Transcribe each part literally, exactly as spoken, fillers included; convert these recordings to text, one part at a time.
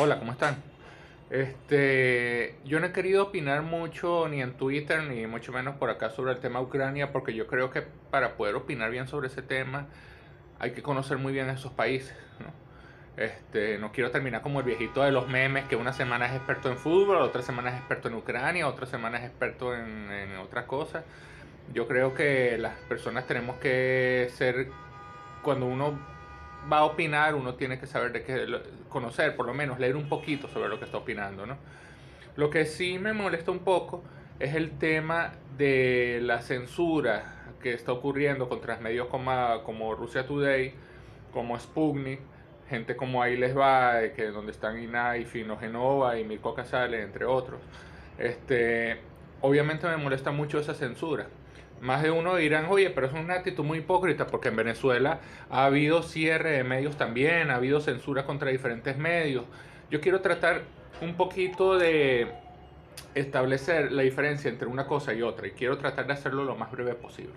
Hola, ¿cómo están? Este, yo no he querido opinar mucho ni en Twitter ni mucho menos por acá sobre el tema Ucrania porque yo creo que para poder opinar bien sobre ese tema hay que conocer muy bien esos países, ¿no? Este, no quiero terminar como el viejito de los memes que una semana es experto en fútbol, otra semana es experto en Ucrania, otra semana es experto en, en otras cosas. Yo creo que las personas tenemos que ser, cuando uno va a opinar, uno tiene que saber de qué, conocer, por lo menos leer un poquito sobre lo que está opinando, ¿no? Lo que sí me molesta un poco es el tema de la censura que está ocurriendo contra medios como, como Russia Today, como Sputnik, gente como Ahí Les Va, que donde están Inai, Fino Genova y Mirko Casale, entre otros. Este, obviamente me molesta mucho esa censura. Más de uno dirán, oye, pero es una actitud muy hipócrita, porque en Venezuela ha habido cierre de medios también, ha habido censura contra diferentes medios. Yo quiero tratar un poquito de establecer la diferencia entre una cosa y otra, y quiero tratar de hacerlo lo más breve posible.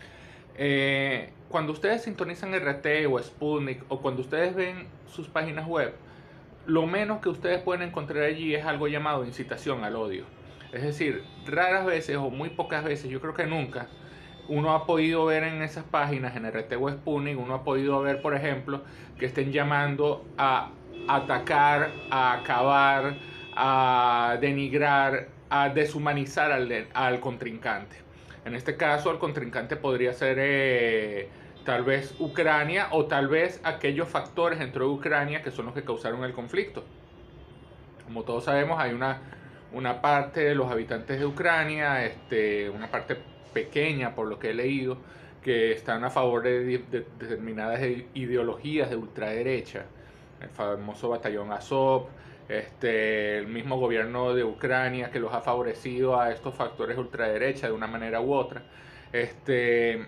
Eh, cuando ustedes sintonizan R T o Sputnik, o cuando ustedes ven sus páginas web, lo menos que ustedes pueden encontrar allí es algo llamado incitación al odio. Es decir, raras veces o muy pocas veces, yo creo que nunca, uno ha podido ver en esas páginas, en R T o Sputnik, uno ha podido ver, por ejemplo, que estén llamando a atacar, a acabar, a denigrar, a deshumanizar al, al contrincante. En este caso, el contrincante podría ser eh, tal vez Ucrania o tal vez aquellos factores dentro de Ucrania que son los que causaron el conflicto. Como todos sabemos, hay una, una parte de los habitantes de Ucrania, este, una parte pequeña por lo que he leído, que están a favor de, de, de determinadas ideologías de ultraderecha. El famoso batallón Azov, este, el mismo gobierno de Ucrania que los ha favorecido a estos factores de ultraderecha de una manera u otra. Este,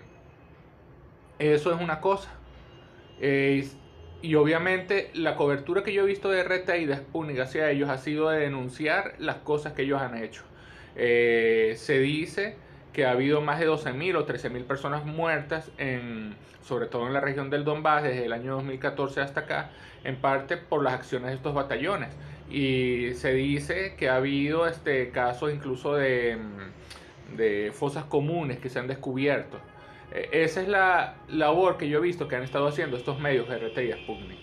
eso es una cosa. Eh, y obviamente la cobertura que yo he visto de R T y de Sputnik hacia ellos ha sido de denunciar las cosas que ellos han hecho. Eh, se dice que ha habido más de doce mil o trece mil personas muertas, en, sobre todo en la región del Donbass, desde el año dos mil catorce hasta acá, en parte por las acciones de estos batallones. Y se dice que ha habido este, casos incluso de, de fosas comunes que se han descubierto. Eh, esa es la labor que yo he visto que han estado haciendo estos medios R T y Sputnik.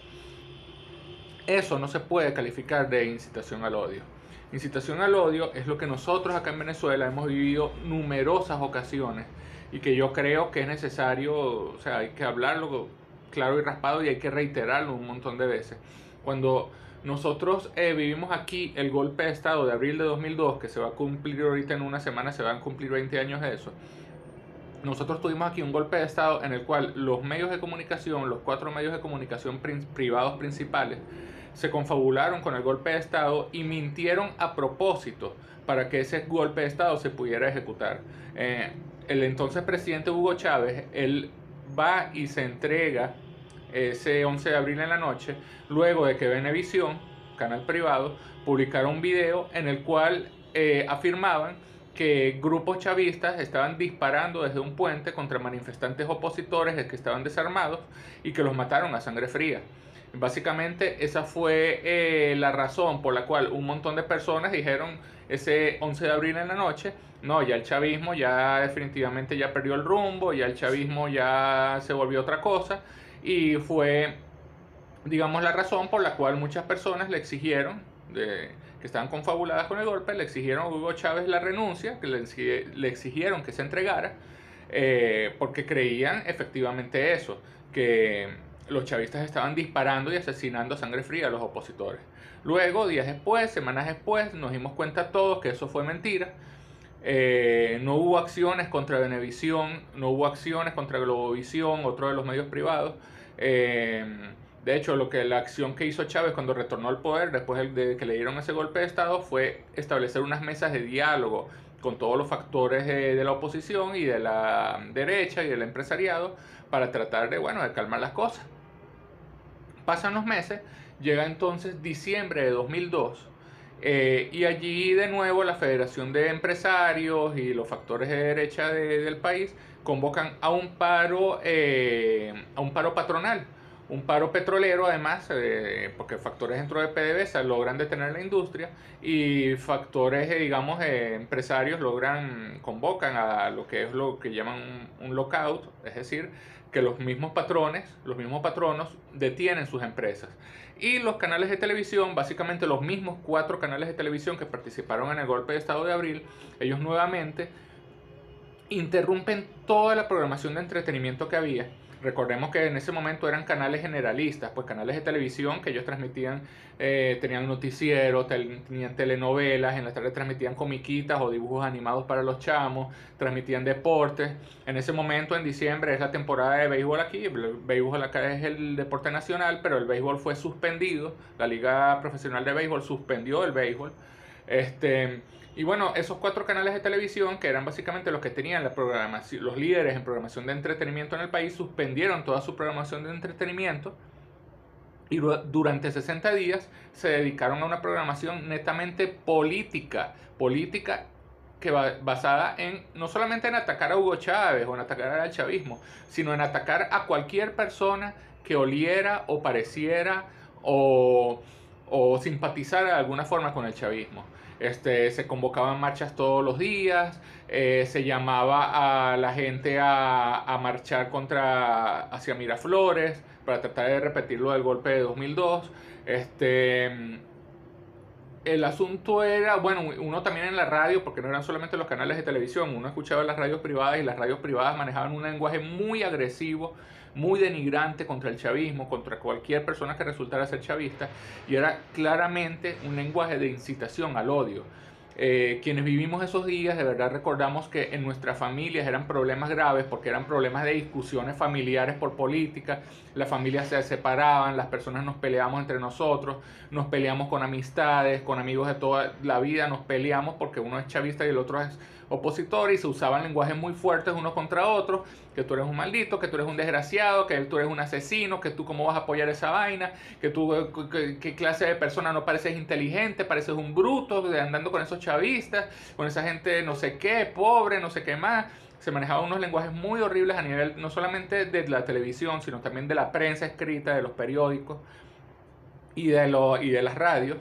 Eso no se puede calificar de incitación al odio. Incitación al odio es lo que nosotros acá en Venezuela hemos vivido numerosas ocasiones y que yo creo que es necesario, o sea, hay que hablarlo claro y raspado y hay que reiterarlo un montón de veces. Cuando nosotros eh, vivimos aquí el golpe de Estado de abril de dos mil dos, que se va a cumplir ahorita en una semana, se van a cumplir veinte años de eso. Nosotros tuvimos aquí un golpe de Estado en el cual los medios de comunicación, los cuatro medios de comunicación privados principales, se confabularon con el golpe de Estado y mintieron a propósito para que ese golpe de Estado se pudiera ejecutar. Eh, el entonces presidente Hugo Chávez, él va y se entrega ese once de abril en la noche, luego de que Venevisión, canal privado, publicara un video en el cual eh, afirmaban que grupos chavistas estaban disparando desde un puente contra manifestantes opositores que estaban desarmados y que los mataron a sangre fría. Básicamente esa fue eh, la razón por la cual un montón de personas dijeron ese once de abril en la noche, no, ya el chavismo ya definitivamente ya perdió el rumbo, ya el chavismo ya se volvió otra cosa, y fue, digamos, la razón por la cual muchas personas le exigieron, de, que estaban confabuladas con el golpe, le exigieron a Hugo Chávez la renuncia, que le, le exigieron que se entregara, eh, porque creían efectivamente eso, que los chavistas estaban disparando y asesinando a sangre fría a los opositores. Luego, días después, semanas después, nos dimos cuenta todos que eso fue mentira. Eh, no hubo acciones contra Venevisión, no hubo acciones contra Globovisión, otro de los medios privados. Eh, de hecho, lo que la acción que hizo Chávez cuando retornó al poder, después de que le dieron ese golpe de Estado, fue establecer unas mesas de diálogo con todos los factores de, de la oposición y de la derecha y del empresariado para tratar de, bueno, de calmar las cosas. Pasan los meses, llega entonces diciembre de dos mil dos, eh, y allí de nuevo la Federación de Empresarios y los factores de derecha de, del país convocan a un paro, eh, a un paro patronal, un paro petrolero además, eh, porque factores dentro de PDVSA logran detener la industria y factores, eh, digamos, eh, empresarios logran, convocan a lo que es lo que llaman un, un lockout, es decir, que los mismos patrones, los mismos patronos detienen sus empresas. Y los canales de televisión, básicamente los mismos cuatro canales de televisión que participaron en el golpe de Estado de Abril, ellos nuevamente interrumpen toda la programación de entretenimiento que había. Recordemos que en ese momento eran canales generalistas, pues canales de televisión que ellos transmitían, eh, tenían noticieros, tel, tenían telenovelas, en la tarde transmitían comiquitas o dibujos animados para los chamos, transmitían deportes. En ese momento, en diciembre, es la temporada de béisbol aquí, el béisbol acá es el deporte nacional, pero el béisbol fue suspendido, la Liga Profesional de Béisbol suspendió el béisbol. Este, y bueno, esos cuatro canales de televisión, que eran básicamente los que tenían la programación, los líderes en programación de entretenimiento en el país, suspendieron toda su programación de entretenimiento y durante sesenta días se dedicaron a una programación netamente política, política que va basada en no solamente en atacar a Hugo Chávez o en atacar al chavismo, sino en atacar a cualquier persona que oliera o pareciera o, o simpatizara de alguna forma con el chavismo. Este, se convocaban marchas todos los días, eh, se llamaba a la gente a, a marchar contra, hacia Miraflores para tratar de repetir lo del golpe de dos mil dos. Este, el asunto era, bueno, uno también en la radio, porque no eran solamente los canales de televisión, uno escuchaba las radios privadas y las radios privadas manejaban un lenguaje muy agresivo, muy denigrante contra el chavismo, contra cualquier persona que resultara ser chavista, y era claramente un lenguaje de incitación al odio. Eh, quienes vivimos esos días de verdad recordamos que en nuestras familias eran problemas graves porque eran problemas de discusiones familiares por política, las familias se separaban, las personas nos peleamos entre nosotros, nos peleamos con amistades, con amigos de toda la vida, nos peleamos porque uno es chavista y el otro es opositor y se usaban lenguajes muy fuertes unos contra otros, que tú eres un maldito, que tú eres un desgraciado, que tú eres un asesino, que tú cómo vas a apoyar esa vaina, que tú qué, qué clase de persona no pareces inteligente, pareces un bruto andando con esos chavistas, con esa gente no sé qué, pobre, no sé qué más. Se manejaban unos lenguajes muy horribles a nivel no solamente de la televisión, sino también de la prensa escrita, de los periódicos y de, lo, y de las radios.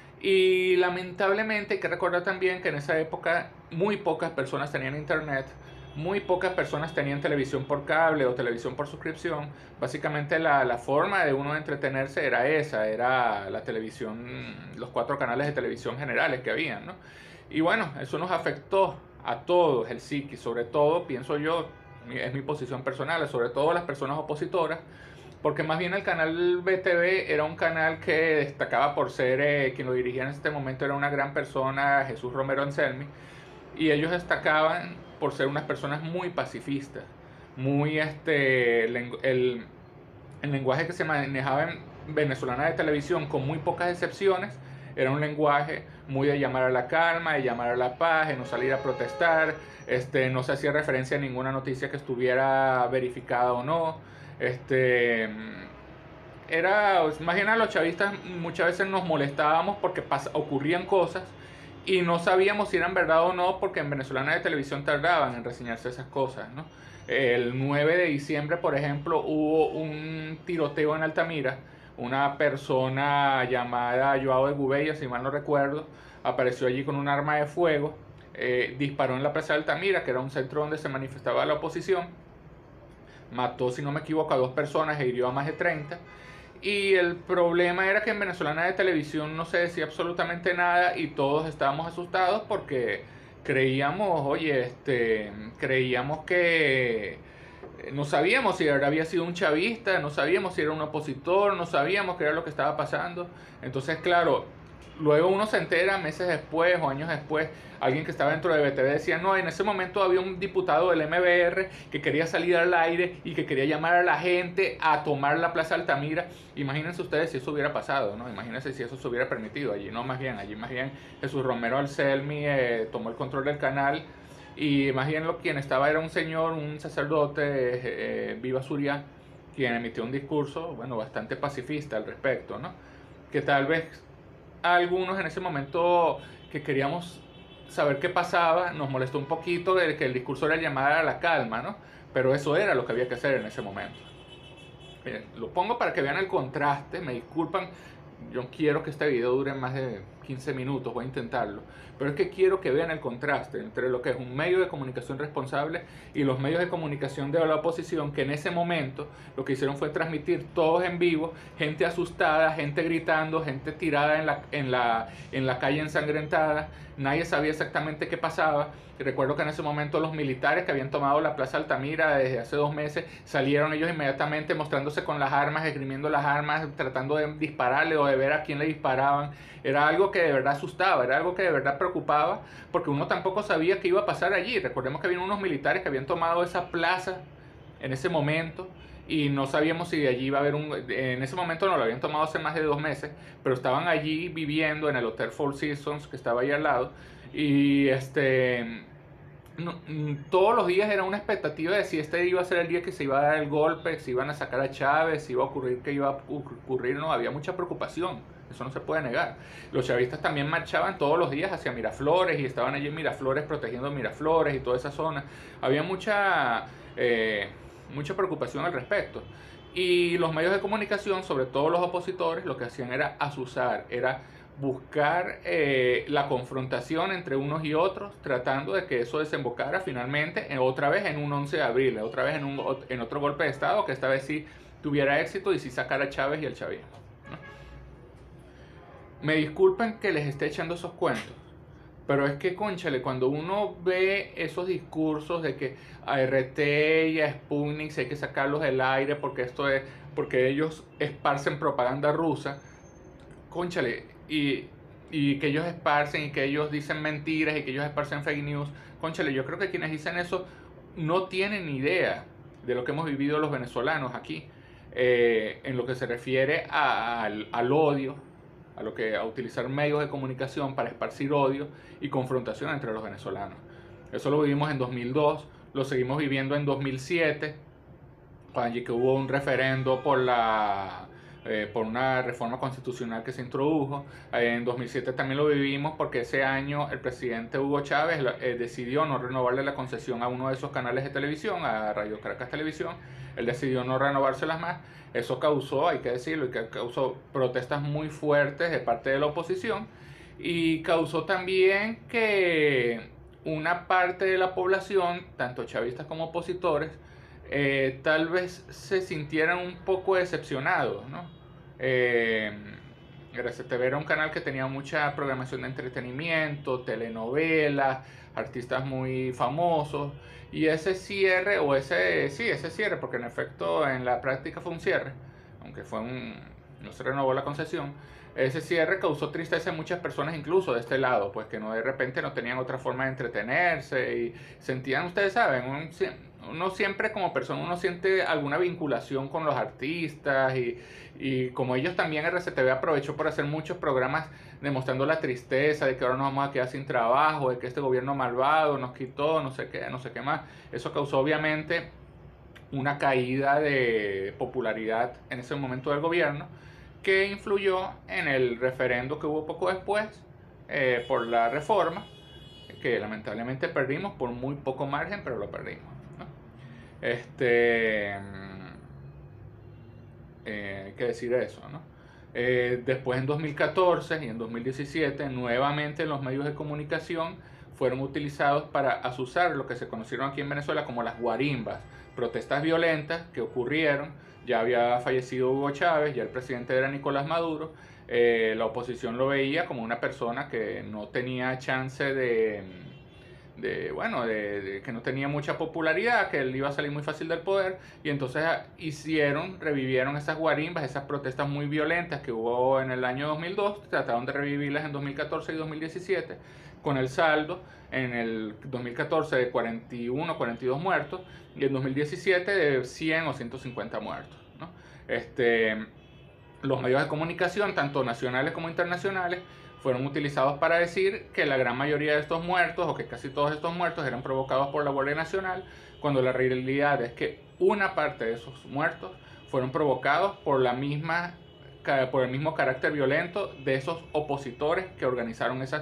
Y lamentablemente hay que recordar también que en esa época muy pocas personas tenían internet, muy pocas personas tenían televisión por cable o televisión por suscripción. Básicamente la, la forma de uno entretenerse era esa, era la televisión, los cuatro canales de televisión generales que habían, ¿no? Y bueno, eso nos afectó a todos el psiqui, sobre todo, pienso yo, es mi posición personal, sobre todo a las personas opositoras, porque más bien el canal B T V era un canal que destacaba por ser, eh, quien lo dirigía en este momento era una gran persona, Jesús Romero Anselmi, y ellos destacaban por ser unas personas muy pacifistas, muy este, el, el, el lenguaje que se manejaba en venezolana de televisión con muy pocas excepciones, era un lenguaje muy de llamar a la calma, de llamar a la paz, de no salir a protestar, este, no se hacía referencia a ninguna noticia que estuviera verificada o no. Este, era, imagina, los chavistas muchas veces nos molestábamos porque pas, ocurrían cosas y no sabíamos si eran verdad o no porque en venezolana de televisión tardaban en reseñarse esas cosas, ¿no? El nueve de diciembre, por ejemplo, hubo un tiroteo en Altamira. Una persona llamada Joao de Gubella, si mal no recuerdo, apareció allí con un arma de fuego, eh, disparó en la plaza de Altamira, que era un centro donde se manifestaba la oposición, mató, si no me equivoco, a dos personas e hirió a más de treinta. Y el problema era que en venezolana de televisión no se decía absolutamente nada y todos estábamos asustados porque creíamos, oye, este, creíamos que no sabíamos si había sido un chavista, no sabíamos si era un opositor, no sabíamos qué era lo que estaba pasando. Entonces, claro, luego uno se entera meses después o años después, alguien que estaba dentro de B T V decía, no, en ese momento había un diputado del M B R que quería salir al aire y que quería llamar a la gente a tomar la Plaza Altamira. Imagínense ustedes si eso hubiera pasado, ¿no? Imagínense si eso se hubiera permitido allí, no, más bien, allí más bien Jesús Romero Anselmi eh, tomó el control del canal y más bien lo quien estaba era un señor, un sacerdote, eh, Viva Surya, quien emitió un discurso, bueno, bastante pacifista al respecto, ¿no? Que tal vez a algunos en ese momento que queríamos saber qué pasaba, nos molestó un poquito de que el discurso era llamar a la calma, ¿no? Pero eso era lo que había que hacer en ese momento. Miren, lo pongo para que vean el contraste, me disculpan, yo quiero que este video dure más de quince minutos, voy a intentarlo, pero es que quiero que vean el contraste entre lo que es un medio de comunicación responsable y los medios de comunicación de la oposición, que en ese momento lo que hicieron fue transmitir todos en vivo, gente asustada, gente gritando, gente tirada en la, en la, en la calle ensangrentada, nadie sabía exactamente qué pasaba. Y recuerdo que en ese momento los militares que habían tomado la Plaza Altamira desde hace dos meses salieron ellos inmediatamente mostrándose con las armas, esgrimiendo las armas, tratando de dispararle o de ver a quién le disparaban. Era algo que de verdad asustaba, era algo que de verdad preocupaba, porque uno tampoco sabía qué iba a pasar allí. Recordemos que había unos militares que habían tomado esa plaza en ese momento y no sabíamos si de allí iba a haber un... En ese momento no lo habían tomado hace más de dos meses, pero estaban allí viviendo en el Hotel Four Seasons que estaba ahí al lado. Y este, no, todos los días era una expectativa de si este iba a ser el día que se iba a dar el golpe, si iban a sacar a Chávez, si iba a ocurrir, que iba a ocurrir, no, había mucha preocupación, eso no se puede negar. Los chavistas también marchaban todos los días hacia Miraflores y estaban allí en Miraflores protegiendo Miraflores y toda esa zona. Había mucha, eh, mucha preocupación al respecto. Y los medios de comunicación, sobre todo los opositores, lo que hacían era azuzar, era buscar eh, la confrontación entre unos y otros, tratando de que eso desembocara finalmente en, otra vez en un once de abril, otra vez en, un, en otro golpe de Estado, que esta vez sí tuviera éxito y sí sacara a Chávez y el chavismo, ¿no? Me disculpen que les esté echando esos cuentos, pero es que, cónchale, cuando uno ve esos discursos de que a R T y a Sputnik hay que sacarlos del aire porque esto es, porque ellos esparcen propaganda rusa, cónchale, y, y que ellos esparcen y que ellos dicen mentiras y que ellos esparcen fake news, cónchale, yo creo que quienes dicen eso no tienen ni idea de lo que hemos vivido los venezolanos aquí, eh, en lo que se refiere a, al, al odio, a lo que a utilizar medios de comunicación para esparcir odio y confrontación entre los venezolanos. Eso lo vivimos en dos mil dos, lo seguimos viviendo en dos mil siete, cuando que hubo un referendo por la eh, por una reforma constitucional que se introdujo. En dos mil siete también lo vivimos porque ese año el presidente Hugo Chávez eh, decidió no renovarle la concesión a uno de esos canales de televisión, a Radio Caracas Televisión. Él decidió no renovárselas más. Eso causó, hay que decirlo, que causó protestas muy fuertes de parte de la oposición y causó también que una parte de la población, tanto chavistas como opositores, eh, tal vez se sintieran un poco decepcionados, ¿no? Eh, R C T V era un canal que tenía mucha programación de entretenimiento, telenovelas, artistas muy famosos, y ese cierre, o ese, sí, ese cierre, porque en efecto en la práctica fue un cierre, aunque fue un, no se renovó la concesión, ese cierre causó tristeza en muchas personas, incluso de este lado, pues que no, de repente no tenían otra forma de entretenerse y sentían, ustedes saben, un, uno siempre como persona, uno siente alguna vinculación con los artistas y, y como ellos también, R C T V aprovechó por hacer muchos programas demostrando la tristeza de que ahora nos vamos a quedar sin trabajo, de que este gobierno malvado nos quitó, no sé qué, no sé qué más. Eso causó obviamente una caída de popularidad en ese momento del gobierno, que influyó en el referendo que hubo poco después eh, por la reforma, que lamentablemente perdimos por muy poco margen, pero lo perdimos, ¿no? Este, eh, hay que decir eso, ¿no? Eh, después en dos mil catorce y en dos mil diecisiete nuevamente los medios de comunicación fueron utilizados para azuzar lo que se conocieron aquí en Venezuela como las guarimbas, protestas violentas que ocurrieron. Ya había fallecido Hugo Chávez, ya el presidente era Nicolás Maduro, eh, la oposición lo veía como una persona que no tenía chance de, de bueno, de, de, que no tenía mucha popularidad, que él iba a salir muy fácil del poder, y entonces hicieron, revivieron esas guarimbas, esas protestas muy violentas que hubo en el año dos mil dos, trataron de revivirlas en dos mil catorce y dos mil diecisiete, con el saldo en el dos mil catorce de cuarenta y uno, cuarenta y dos muertos y en dos mil diecisiete de cien o ciento cincuenta muertos, ¿no? Este, los medios de comunicación, tanto nacionales como internacionales, fueron utilizados para decir que la gran mayoría de estos muertos, o que casi todos estos muertos, eran provocados por la Guardia Nacional, cuando la realidad es que una parte de esos muertos fueron provocados por la misma, por el mismo carácter violento de esos opositores que organizaron esas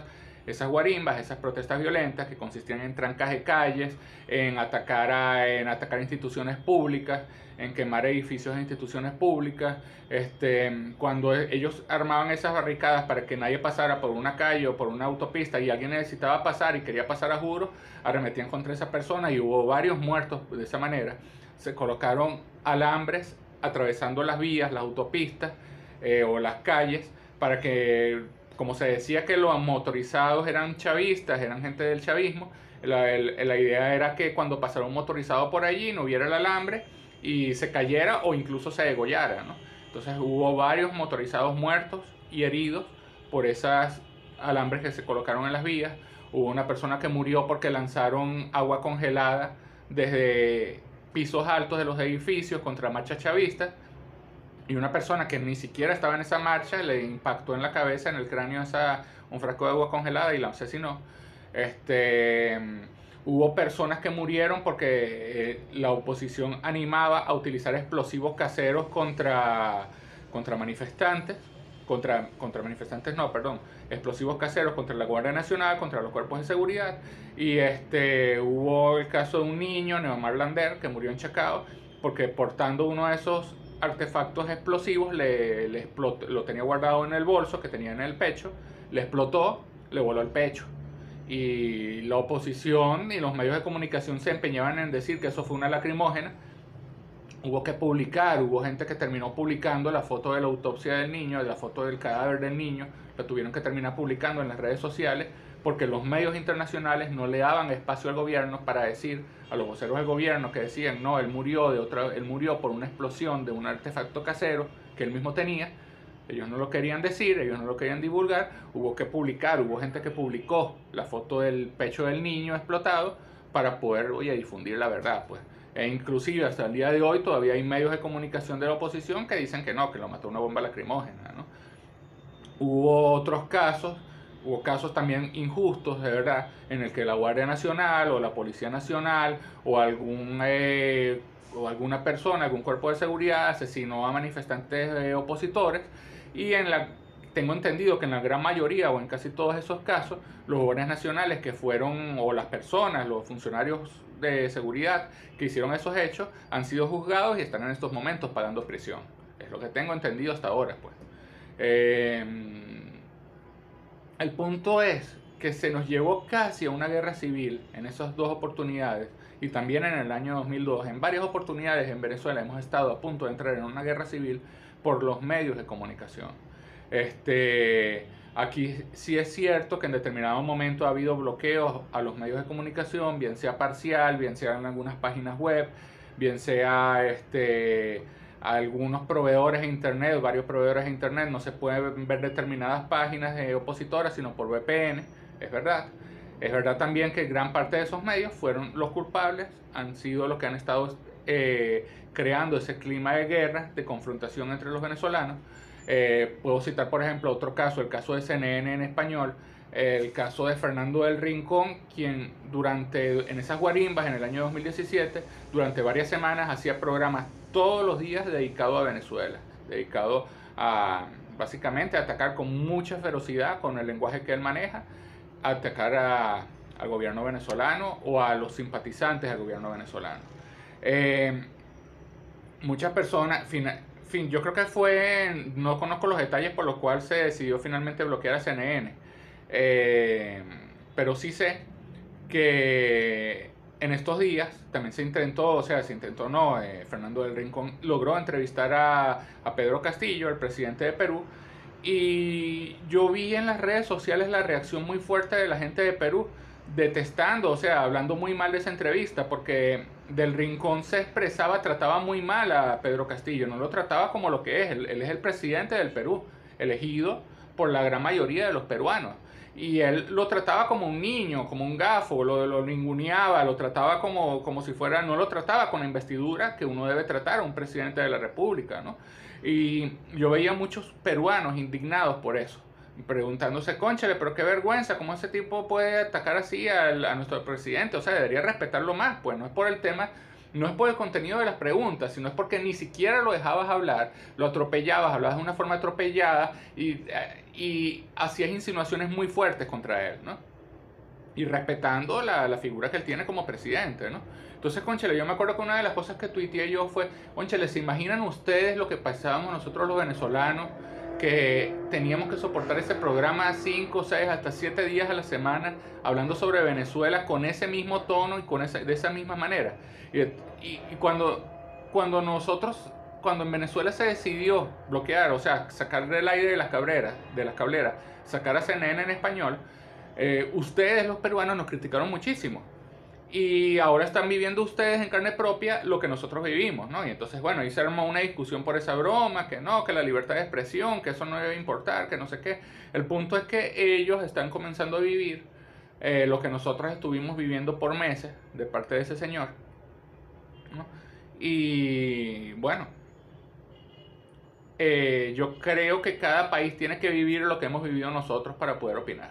esas guarimbas, esas protestas violentas que consistían en trancas de calles, en atacar, a, en atacar instituciones públicas, en quemar edificios de instituciones públicas. Este, cuando ellos armaban esas barricadas para que nadie pasara por una calle o por una autopista y alguien necesitaba pasar y quería pasar a juro, arremetían contra esa persona y hubo varios muertos de esa manera. Se colocaron alambres atravesando las vías, las autopistas eh, o las calles para que, como se decía que los motorizados eran chavistas, eran gente del chavismo, la, el, la idea era que cuando pasara un motorizado por allí no hubiera el alambre y se cayera o incluso se degollara, ¿no? Entonces hubo varios motorizados muertos y heridos por esas alambres que se colocaron en las vías. Hubo una persona que murió porque lanzaron agua congelada desde pisos altos de los edificios contra marchas chavistas. Y una persona que ni siquiera estaba en esa marcha le impactó en la cabeza, en el cráneo, esa, un frasco de agua congelada y la asesinó. Este, hubo personas que murieron porque eh, la oposición animaba a utilizar explosivos caseros contra, contra manifestantes. Contra, contra manifestantes, no, perdón, explosivos caseros contra la Guardia Nacional, contra los cuerpos de seguridad. Y este, hubo el caso de un niño, Neomar Lander, que murió en Chacao porque portando uno de esos artefactos explosivos le, le explotó, lo tenía guardado en el bolso que tenía en el pecho, le explotó, le voló el pecho. Y la oposición y los medios de comunicación se empeñaban en decir que eso fue una lacrimógena. Hubo que publicar, hubo gente que terminó publicando la foto de la autopsia del niño, de la foto del cadáver del niño, la tuvieron que terminar publicando en las redes sociales porque los medios internacionales no le daban espacio al gobierno para decir a los voceros del gobierno que decían no, él murió, de otra, él murió por una explosión de un artefacto casero que él mismo tenía. Ellos no lo querían decir, ellos no lo querían divulgar, hubo que publicar, hubo gente que publicó la foto del pecho del niño explotado para poder, oye, difundir la verdad, pues. E inclusive hasta el día de hoy todavía hay medios de comunicación de la oposición que dicen que no, que lo mató una bomba lacrimógena, ¿no? Hubo otros casos, hubo casos también injustos, de verdad, en el que la Guardia Nacional o la Policía Nacional o algún eh, o alguna persona, algún cuerpo de seguridad asesinó a manifestantes eh, opositores y en la tengo entendido que en la gran mayoría o en casi todos esos casos los guardias nacionales que fueron o las personas, los funcionarios de seguridad que hicieron esos hechos han sido juzgados y están en estos momentos pagando prisión. Es lo que tengo entendido hasta ahora, pues. Eh, el punto es que se nos llevó casi a una guerra civil en esas dos oportunidades y también en el año dos mil dos. En varias oportunidades en Venezuela hemos estado a punto de entrar en una guerra civil por los medios de comunicación. Este, aquí sí es cierto que en determinado momento ha habido bloqueos a los medios de comunicación, bien sea parcial, bien sea en algunas páginas web, bien sea este, algunos proveedores de internet, varios proveedores de internet, no se pueden ver determinadas páginas de opositoras sino por V P N, es verdad. Es verdad también que gran parte de esos medios fueron los culpables, han sido los que han estado eh, creando ese clima de guerra, de confrontación entre los venezolanos. Eh, puedo citar, por ejemplo, otro caso, el caso de C N N en español, el caso de Fernando del Rincón, quien durante, en esas guarimbas en el año dos mil diecisiete, durante varias semanas hacía programas todos los días dedicados a Venezuela, dedicado a, básicamente, a atacar con mucha ferocidad, con el lenguaje que él maneja, a atacar a, al gobierno venezolano o a los simpatizantes del gobierno venezolano. Eh, muchas personas... Fina, fin, yo creo que fue, no conozco los detalles por los cuales se decidió finalmente bloquear a C N N, eh, pero sí sé que en estos días también se intentó, o sea, se intentó no, eh, Fernando del Rincón logró entrevistar a, a Pedro Castillo, el presidente de Perú, y yo vi en las redes sociales la reacción muy fuerte de la gente de Perú, detestando, o sea, hablando muy mal de esa entrevista, porque del Rincón se expresaba, trataba muy mal a Pedro Castillo, no lo trataba como lo que es, él, él es el presidente del Perú, elegido por la gran mayoría de los peruanos, y él lo trataba como un niño, como un gafo, lo, lo ninguneaba, lo trataba como, como si fuera, no lo trataba con la investidura que uno debe tratar a un presidente de la República, ¿no? Y yo veía muchos peruanos indignados por eso, preguntándose, cónchale, pero qué vergüenza, ¿cómo ese tipo puede atacar así al, a nuestro presidente? O sea, debería respetarlo más, pues no es por el tema no es por el contenido de las preguntas, sino es porque ni siquiera lo dejabas hablar, lo atropellabas, hablabas de una forma atropellada y, eh, y hacías insinuaciones muy fuertes contra él, ¿no? Y respetando la, la figura que él tiene como presidente, ¿no? Entonces, cónchale, yo me acuerdo que una de las cosas que tuiteé yo fue, cónchale, ¿se imaginan ustedes lo que pasábamos nosotros los venezolanos, que teníamos que soportar ese programa cinco, seis, hasta siete días a la semana hablando sobre Venezuela con ese mismo tono y con esa, de esa misma manera? Y, y, y cuando, cuando nosotros, cuando en Venezuela se decidió bloquear, o sea, sacar del aire de las cabreras, de las cableras, sacar a C N N en español, eh, ustedes los peruanos nos criticaron muchísimo. Y ahora están viviendo ustedes en carne propia lo que nosotros vivimos, ¿no? Y entonces, bueno, ahí se armó una discusión por esa broma, que no, que la libertad de expresión, que eso no debe importar, que no sé qué. El punto es que ellos están comenzando a vivir eh, lo que nosotros estuvimos viviendo por meses de parte de ese señor, ¿no? Y bueno, eh, yo creo que cada país tiene que vivir lo que hemos vivido nosotros para poder opinar.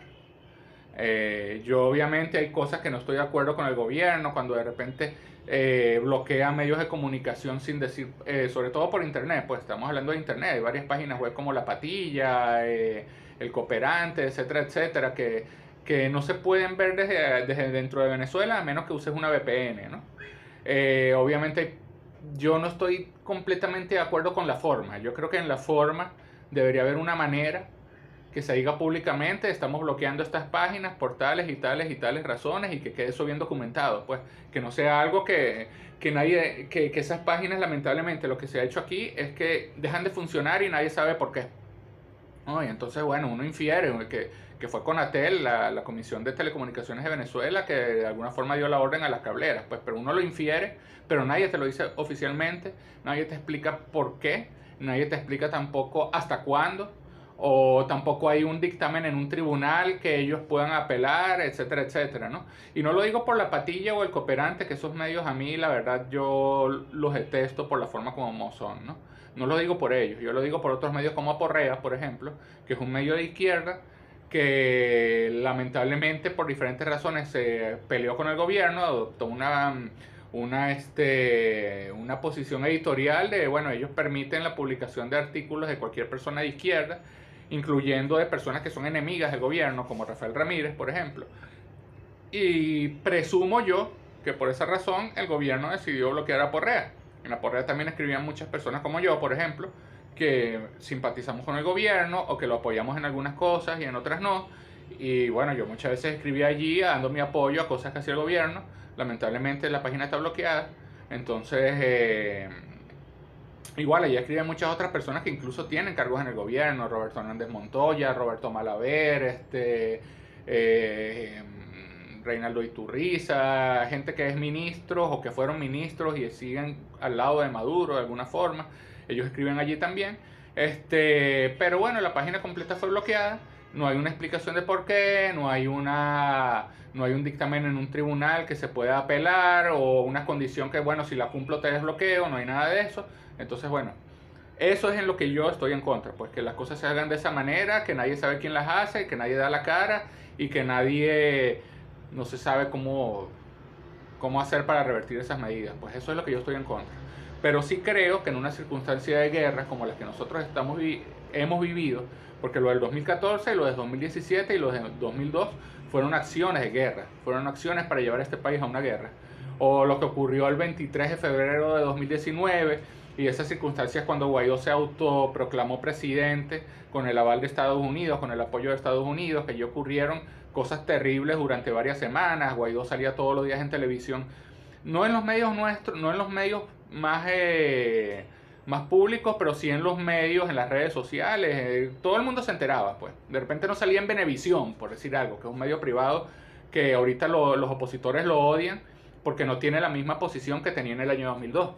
Eh, yo obviamente hay cosas que no estoy de acuerdo con el gobierno, cuando de repente eh, bloquea medios de comunicación sin decir, eh, sobre todo por internet, pues estamos hablando de internet, hay varias páginas web como La Patilla, eh, El Cooperante, etcétera, etcétera, que, que no se pueden ver desde, desde dentro de Venezuela a menos que uses una V P N, ¿no? Eh, obviamente yo no estoy completamente de acuerdo con la forma, yo creo que en la forma debería haber una manera que se diga públicamente, estamos bloqueando estas páginas por tales y tales y tales razones, y que quede eso bien documentado, pues que no sea algo que, que nadie, que, que esas páginas, lamentablemente lo que se ha hecho aquí es que dejan de funcionar y nadie sabe por qué, ¿no? Y entonces, bueno, uno infiere que, que fue Conatel, la, la Comisión de Telecomunicaciones de Venezuela, que de alguna forma dio la orden a las cableras, pues, pero uno lo infiere, pero nadie te lo dice oficialmente, nadie te explica por qué, nadie te explica tampoco hasta cuándo, o tampoco hay un dictamen en un tribunal que ellos puedan apelar, etcétera, etcétera, ¿no? Y no lo digo por La Patilla o El Cooperante, que esos medios a mí, la verdad, yo los detesto por la forma como son, ¿no? No lo digo por ellos, yo lo digo por otros medios como Aporrea, por ejemplo, que es un medio de izquierda que lamentablemente por diferentes razones se peleó con el gobierno, adoptó una, una, este, una posición editorial de, bueno, ellos permiten la publicación de artículos de cualquier persona de izquierda, incluyendo de personas que son enemigas del gobierno, como Rafael Ramírez, por ejemplo. Y presumo yo que por esa razón el gobierno decidió bloquear a Porrea. En la Porrea también escribían muchas personas como yo, por ejemplo, que simpatizamos con el gobierno o que lo apoyamos en algunas cosas y en otras no. Y bueno, yo muchas veces escribía allí dando mi apoyo a cosas que hacía el gobierno. Lamentablemente la página está bloqueada. Entonces, eh, igual, allí escriben muchas otras personas que incluso tienen cargos en el gobierno: Roberto Hernández Montoya, Roberto Malaver, este, eh, Reinaldo Iturriza, gente que es ministros o que fueron ministros y siguen al lado de Maduro de alguna forma. Ellos escriben allí también. Este, pero bueno, la página completa fue bloqueada. No hay una explicación de por qué, no hay una, no hay un dictamen en un tribunal que se pueda apelar o una condición que, bueno, si la cumplo te desbloqueo, no hay nada de eso. Entonces, bueno, eso es en lo que yo estoy en contra, pues que las cosas se hagan de esa manera, que nadie sabe quién las hace, que nadie da la cara y que nadie, no se sabe cómo, cómo hacer para revertir esas medidas. Pues eso es lo que yo estoy en contra. Pero sí creo que en una circunstancia de guerra como la que nosotros estamos vi hemos vivido, porque lo del dos mil catorce, lo del dos mil diecisiete y lo del dos mil dos fueron acciones de guerra, fueron acciones para llevar a este país a una guerra. O lo que ocurrió el veintitrés de febrero de dos mil diecinueve y esas circunstancias cuando Guaidó se autoproclamó presidente con el aval de Estados Unidos, con el apoyo de Estados Unidos, que allí ocurrieron cosas terribles durante varias semanas. Guaidó salía todos los días en televisión, no en los medios nuestros, no en los medios más, eh, más públicos, pero sí en los medios, en las redes sociales. Eh, todo el mundo se enteraba, pues. De repente no salía en Venevisión, por decir algo, que es un medio privado que ahorita lo, los opositores lo odian porque no tiene la misma posición que tenía en el año dos mil dos.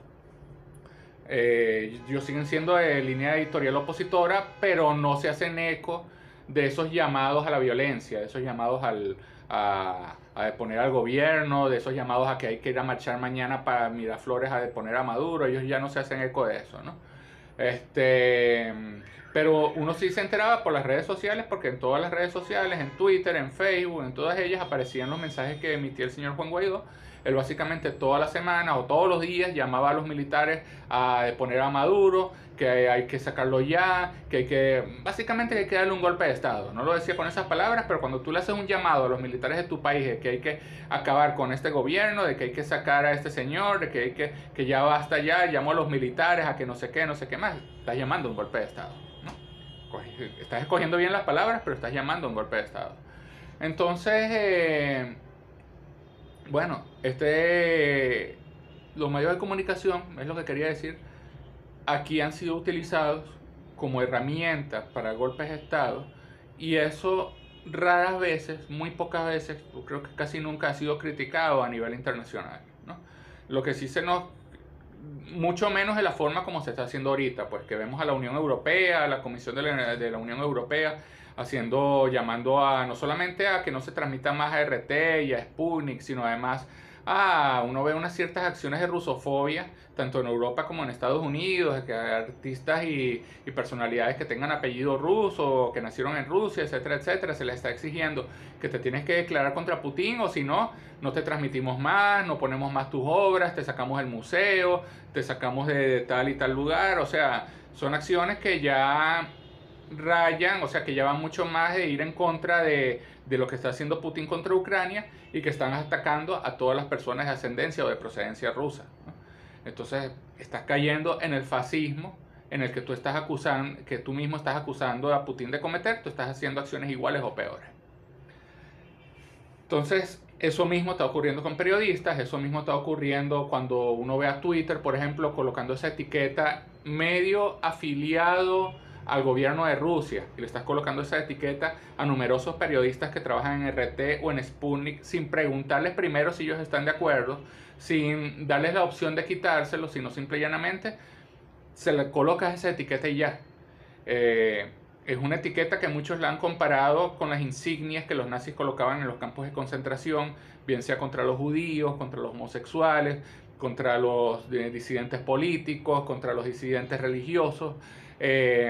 Eh, ellos siguen siendo de línea editorial opositora, pero no se hacen eco de esos llamados a la violencia, de esos llamados al, a, a deponer al gobierno, de esos llamados a que hay que ir a marchar mañana para Miraflores a deponer a Maduro. Ellos ya no se hacen eco de eso, ¿no? Este, Pero uno sí se enteraba por las redes sociales, porque en todas las redes sociales, en Twitter, en Facebook, en todas ellas aparecían los mensajes que emitía el señor Juan Guaidó. Él básicamente toda la semana o todos los días llamaba a los militares a poner a Maduro, que hay que sacarlo ya, que hay que, básicamente que hay que darle un golpe de estado. No lo decía con esas palabras, pero cuando tú le haces un llamado a los militares de tu país de que hay que acabar con este gobierno, de que hay que sacar a este señor, de que hay que, que ya basta ya, llamó a los militares a que no sé qué, no sé qué más, estás llamando a un golpe de estado, ¿no? Estás escogiendo bien las palabras, pero estás llamando a un golpe de estado. Entonces, eh, bueno, este, los medios de comunicación, es lo que quería decir, aquí han sido utilizados como herramientas para golpes de Estado, y eso raras veces, muy pocas veces, creo que casi nunca ha sido criticado a nivel internacional, ¿no? Lo que sí se nos, mucho menos de la forma como se está haciendo ahorita, pues que vemos a la Unión Europea, a la Comisión de la, de la Unión Europea, haciendo, llamando a no solamente a que no se transmita más a R T y a Sputnik, sino además a, uno ve unas ciertas acciones de rusofobia, tanto en Europa como en Estados Unidos, de que artistas y, y personalidades que tengan apellido ruso, que nacieron en Rusia, etcétera, etcétera, se les está exigiendo que te tienes que declarar contra Putin, o si no, no te transmitimos más, no ponemos más tus obras, te sacamos del museo, te sacamos de tal y tal lugar. O sea, son acciones que ya rayan, o sea, que ya van mucho más de ir en contra de, de lo que está haciendo Putin contra Ucrania, y que están atacando a todas las personas de ascendencia o de procedencia rusa, ¿no? Entonces, estás cayendo en el fascismo en el que tú estás acusando, que tú mismo estás acusando a Putin de cometer, tú estás haciendo acciones iguales o peores. Entonces, eso mismo está ocurriendo con periodistas, eso mismo está ocurriendo cuando uno ve a Twitter, por ejemplo, colocando esa etiqueta medio afiliado al gobierno de Rusia, y le estás colocando esa etiqueta a numerosos periodistas que trabajan en R T o en Sputnik sin preguntarles primero si ellos están de acuerdo, sin darles la opción de quitárselo, sino simple y llanamente se le colocas esa etiqueta y ya. Eh, es una etiqueta que muchos la han comparado con las insignias que los nazis colocaban en los campos de concentración, bien sea contra los judíos, contra los homosexuales, contra los disidentes políticos, contra los disidentes religiosos. Eh,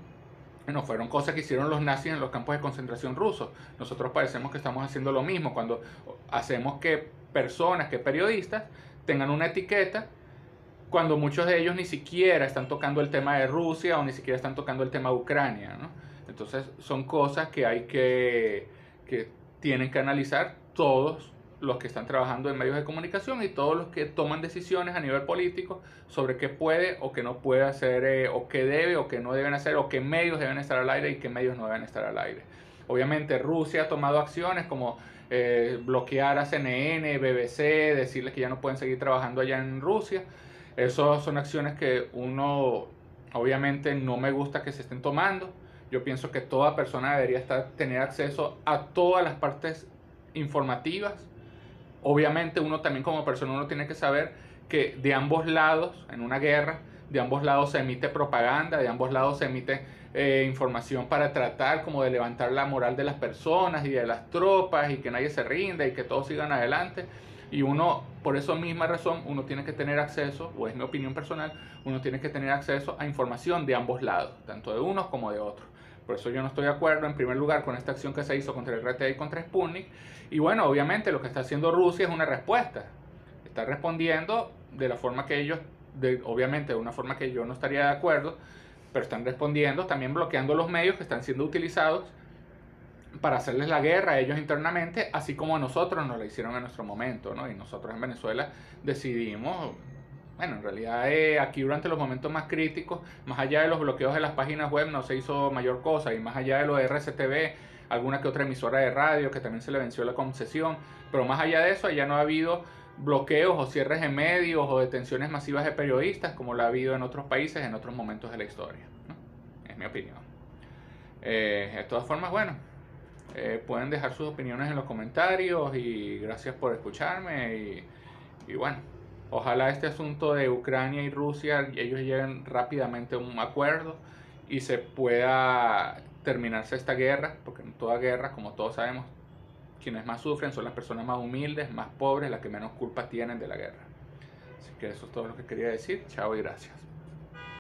bueno, fueron cosas que hicieron los nazis en los campos de concentración rusos. Nosotros parecemos que estamos haciendo lo mismo cuando hacemos que personas, que periodistas, tengan una etiqueta, cuando muchos de ellos ni siquiera están tocando el tema de Rusia o ni siquiera están tocando el tema de Ucrania, ¿no? Entonces son cosas que hay que, que tienen que analizar todos los que están trabajando en medios de comunicación y todos los que toman decisiones a nivel político sobre qué puede o qué no puede hacer, eh, o qué debe o qué no deben hacer, o qué medios deben estar al aire y qué medios no deben estar al aire. Obviamente Rusia ha tomado acciones como eh, bloquear a C N N, B B C, decirles que ya no pueden seguir trabajando allá en Rusia. Esas son acciones que uno, obviamente, no me gusta que se estén tomando. Yo pienso que toda persona debería estar, tener acceso a todas las partes informativas. Obviamente uno también como persona uno tiene que saber que de ambos lados, en una guerra, de ambos lados se emite propaganda, de ambos lados se emite eh, información para tratar como de levantar la moral de las personas y de las tropas, y que nadie se rinda y que todos sigan adelante. Y uno, por esa misma razón, uno tiene que tener acceso, o es mi opinión personal, uno tiene que tener acceso a información de ambos lados, tanto de unos como de otros. Por eso yo no estoy de acuerdo, en primer lugar, con esta acción que se hizo contra el R T y contra Sputnik. Y bueno, obviamente lo que está haciendo Rusia es una respuesta. Está respondiendo de la forma que ellos, de, obviamente de una forma que yo no estaría de acuerdo, pero están respondiendo también bloqueando los medios que están siendo utilizados para hacerles la guerra a ellos internamente, así como nosotros nos la hicieron en nuestro momento, ¿no? Y nosotros en Venezuela decidimos, bueno, en realidad eh, aquí durante los momentos más críticos, más allá de los bloqueos de las páginas web, no se hizo mayor cosa, y más allá de lo de R C T V, alguna que otra emisora de radio que también se le venció la concesión, pero más allá de eso ya no ha habido bloqueos o cierres de medios o detenciones masivas de periodistas como lo ha habido en otros países en otros momentos de la historia, ¿no? Es mi opinión. Eh, de todas formas, bueno, Eh, pueden dejar sus opiniones en los comentarios, y gracias por escucharme, y, y bueno, ojalá este asunto de Ucrania y Rusia ellos lleguen rápidamente a un acuerdo y se pueda terminarse esta guerra, porque en toda guerra, como todos sabemos, quienes más sufren son las personas más humildes, más pobres, las que menos culpa tienen de la guerra. Así que eso es todo lo que quería decir. Chao y gracias.